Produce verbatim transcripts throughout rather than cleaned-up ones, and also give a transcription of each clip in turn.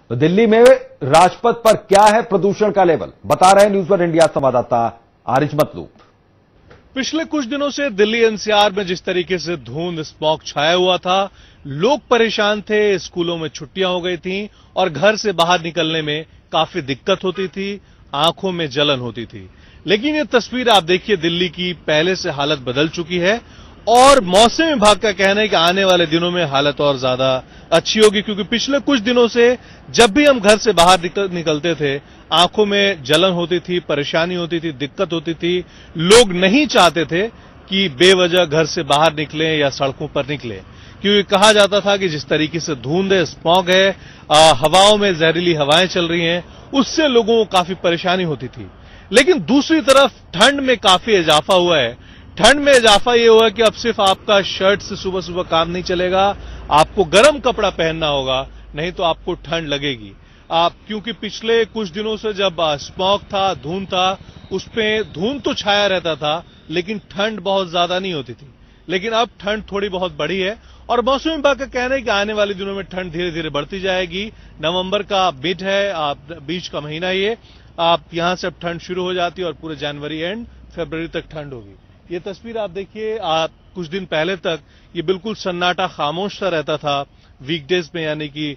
तो दिल्ली में राजपथ पर क्या है प्रदूषण का लेवल, बता रहे हैं न्यूज वन इंडिया संवाददाता आरिज मतलूब। पिछले कुछ दिनों से दिल्ली एनसीआर में जिस तरीके से धुंध स्मॉग छाया हुआ था, लोग परेशान थे, स्कूलों में छुट्टियां हो गई थी और घर से बाहर निकलने में काफी दिक्कत होती थी, आंखों में जलन होती थी। लेकिन ये तस्वीर आप देखिए, दिल्ली की पहले से हालत बदल चुकी है और मौसम विभाग का कहना है कि आने वाले दिनों में हालत और ज्यादा अच्छी होगी, क्योंकि पिछले कुछ दिनों से जब भी हम घर से बाहर निकल, निकलते थे, आंखों में जलन होती थी, परेशानी होती थी, दिक्कत होती थी। लोग नहीं चाहते थे कि बेवजह घर से बाहर निकलें या सड़कों पर निकलें, क्योंकि कहा जाता था कि जिस तरीके से धुंध है, स्मॉग है, आ, हवाओं में जहरीली हवाएं चल रही हैं, उससे लोगों को काफी परेशानी होती थी। लेकिन दूसरी तरफ ठंड में काफी इजाफा हुआ है। ठंड में इजाफा यह हुआ कि अब सिर्फ आपका शर्ट से सुबह सुबह काम नहीं चलेगा, आपको गर्म कपड़ा पहनना होगा, नहीं तो आपको ठंड लगेगी। आप क्योंकि पिछले कुछ दिनों से जब स्मॉग था, धुंध था, उसमें धुंध तो छाया रहता था, लेकिन ठंड बहुत ज्यादा नहीं होती थी। लेकिन अब ठंड थोड़ी बहुत बढ़ी है और मौसम विभाग का कहना है कि आने वाले दिनों में ठंड धीरे धीरे बढ़ती जाएगी। नवंबर का मिड है, आप बीच का महीना ये, आप यहां से अब ठंड शुरू हो जाती है और पूरे जनवरी एंड फरवरी तक ठंड होगी। ये तस्वीर आप देखिए, आप कुछ दिन पहले तक ये बिल्कुल सन्नाटा खामोश सा रहता था वीकडेज में, यानी कि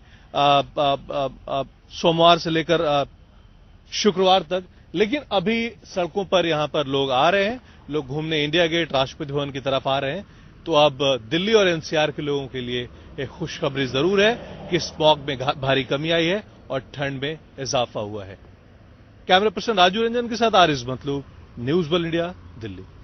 सोमवार से लेकर शुक्रवार तक। लेकिन अभी सड़कों पर यहां पर लोग आ रहे हैं, लोग घूमने इंडिया गेट, राष्ट्रपति भवन की तरफ आ रहे हैं। तो अब दिल्ली और एनसीआर के लोगों के लिए एक खुशखबरी जरूर है कि स्मॉग में भारी कमी आई है और ठंड में इजाफा हुआ है। कैमरा पर्सन राजू रंजन के साथ Ariz Matloob, news one India, Delhi.